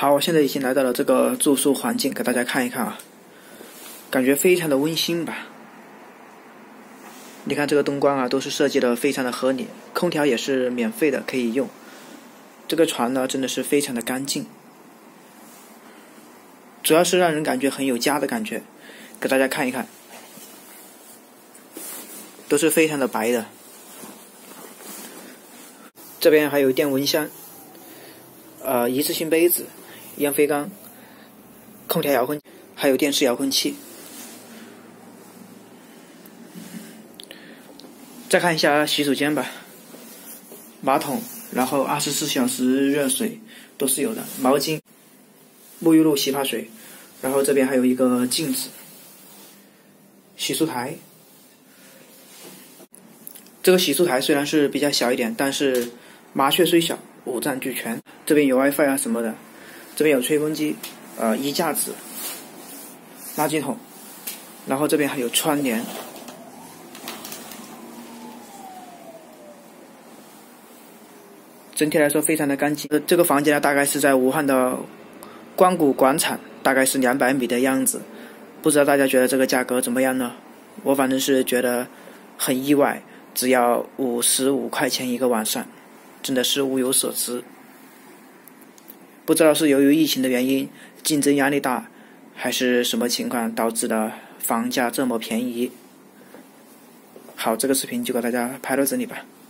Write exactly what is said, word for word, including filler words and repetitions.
好，我现在已经来到了这个住宿环境，给大家看一看啊，感觉非常的温馨吧。你看这个灯光啊，都是设计的非常的合理，空调也是免费的可以用。这个床呢，真的是非常的干净，主要是让人感觉很有家的感觉。给大家看一看，都是非常的白的。这边还有电蚊香，呃，一次性杯子、烟灰缸、空调遥控，还有电视遥控器。再看一下洗手间吧，马桶，然后二十四小时热水都是有的，毛巾、沐浴露、洗发水，然后这边还有一个镜子、洗漱台。这个洗漱台虽然是比较小一点，但是麻雀虽小，五脏俱全。这边有 WiFi 啊什么的，这边有吹风机，呃，衣架子、垃圾桶，然后这边还有窗帘。整体来说非常的干净。这个房间呢，大概是在武汉的光谷广场，大概是两百米的样子。不知道大家觉得这个价格怎么样呢？我反正是觉得很意外，只要五十五块钱一个晚上，真的是物有所值。不知道是由于疫情的原因，竞争压力大，还是什么情况导致的房价这么便宜。好，这个视频就给大家拍到这里吧。